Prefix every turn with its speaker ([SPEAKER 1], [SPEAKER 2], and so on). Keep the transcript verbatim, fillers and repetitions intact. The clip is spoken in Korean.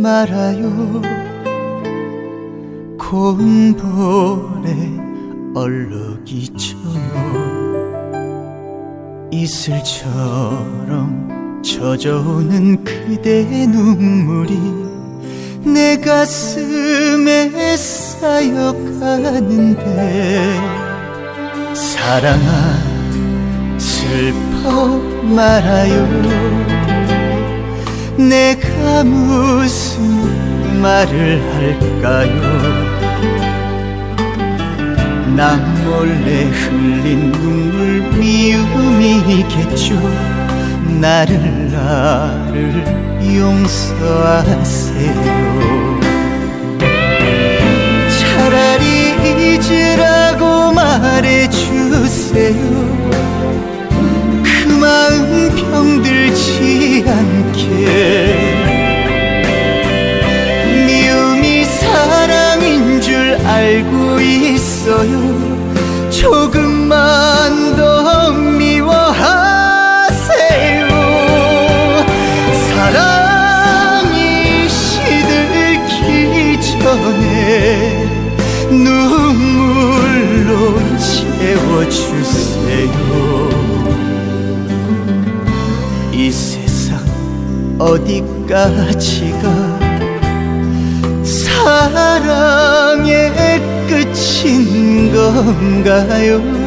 [SPEAKER 1] 말아요. 고운 볼에 얼룩이져요. 이슬처럼 젖어오는 그대의 눈물이 내 가슴에 쌓여가는데 사랑아 슬퍼 말아요. 내가 무슨 말을 할까요? 나 몰래 흘린 눈물 미움이겠죠. 나를 나를 용서하세요. 차라리 잊으라고 말해주세요. 그 마음 병들지 않게. 미움이 사랑인 줄 알고 있어요. 조금만 더 미워하세요. 사랑이 시들기 전에 눈물로 채워주세요. 이 세상 어디까지가 사랑의 끝인 건가요?